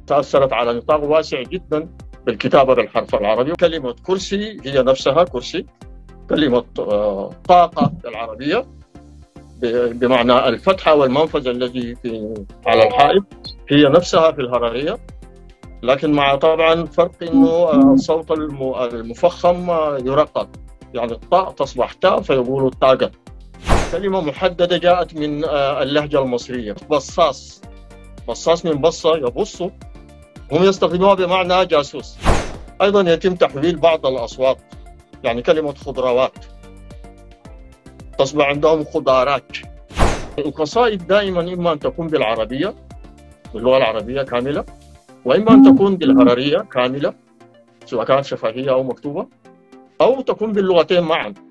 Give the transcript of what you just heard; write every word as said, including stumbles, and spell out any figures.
تأثرت على نطاق واسع جدا بالكتابة بالحرف العربي. كلمة كرسي هي نفسها كرسي، كلمة طاقة بالعربية بمعنى الفتحة والمنفذ الذي في على الحائط هي نفسها في الهررية، لكن مع طبعا فرق انه الصوت المفخم يرقق، يعني الطاء تصبح تاء فيقولوا طاقة. كلمة محددة جاءت من اللهجة المصرية. بصاص، بصاص من بصة يبص، هم يستخدموها بمعنى جاسوس. أيضا يتم تحويل بعض الأصوات، يعني كلمة خضروات تصبح عندهم خضارات. القصائد دائما إما أن تكون بالعربية باللغة العربية كاملة، وإما أن تكون بالهررية كاملة سواء كانت شفهية أو مكتوبة، أو تكون باللغتين معا.